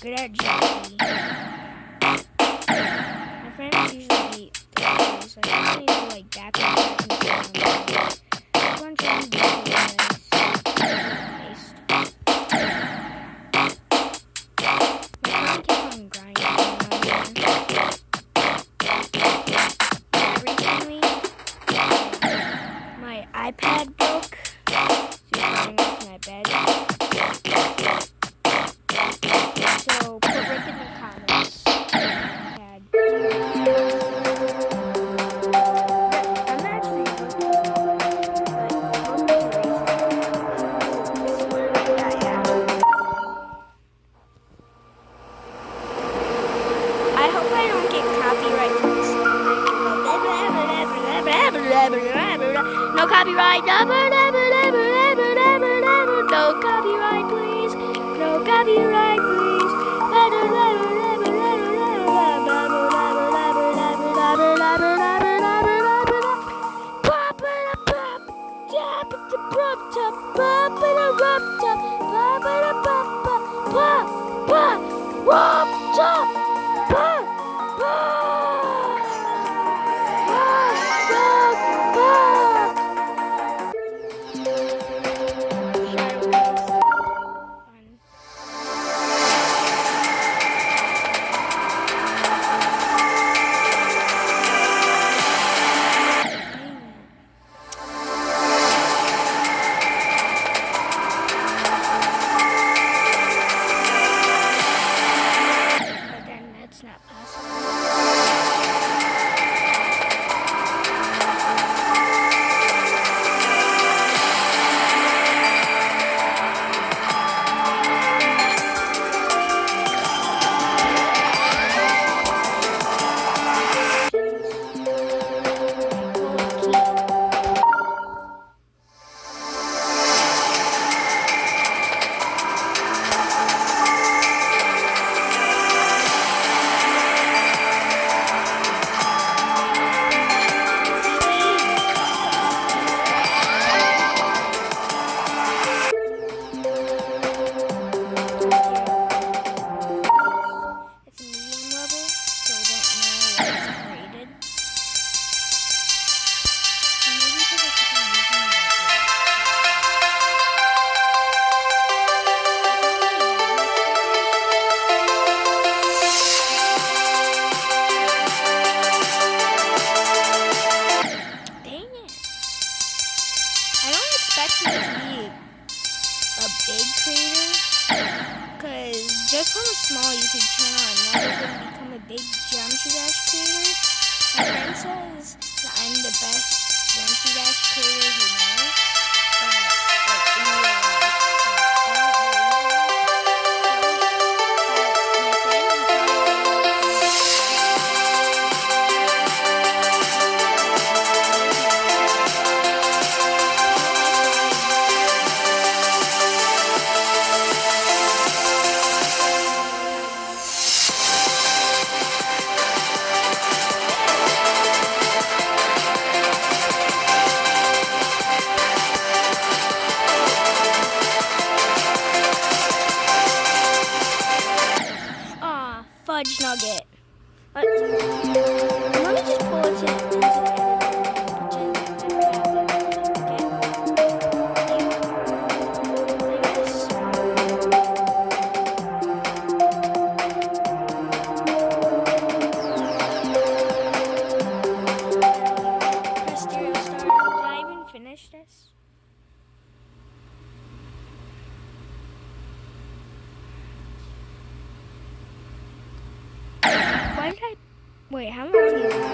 good at Jackie. My friends usually beat those. I usually do like backwards and I'm going to try and do this. My friend kept on grinding recently. My iPad broke. So it's running off my bed. So put Rick in the comments. I'm actually I hope I don't get copyright from this. No copyright. No copyright, please. No copyright, please. Just from a small YouTube channel, I'm never going to become a big Geometry Dash creator. My friend says that I'm the best Geometry Dash creator he knows, but like in real life, I don't believe fudge nugget. Let me just pull it into the editor. Press stereo start. Did I even finish this? Why did I... Wait, how long is this?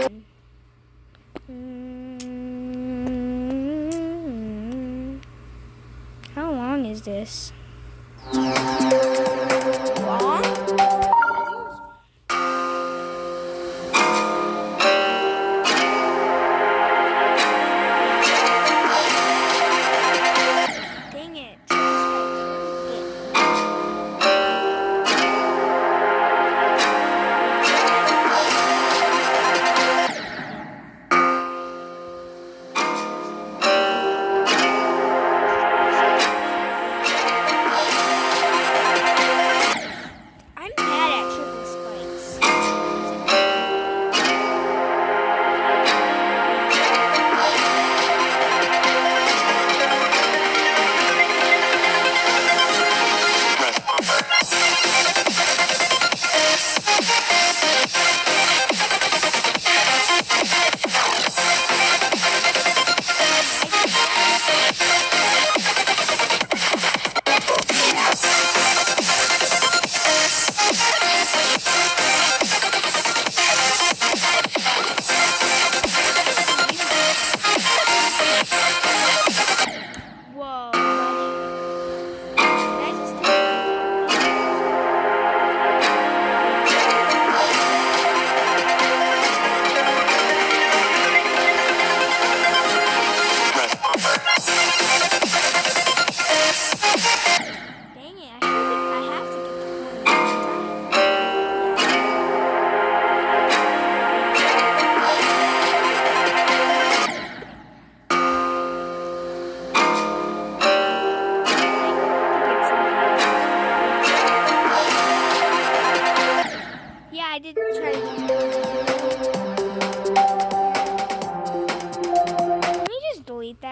How long is this? Long? Dang it.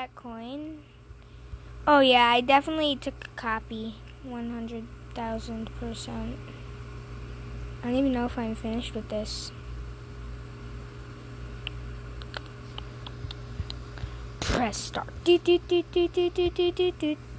that coin. Oh yeah, I definitely took a copy. 100,000%. I don't even know if I'm finished with this. Press start.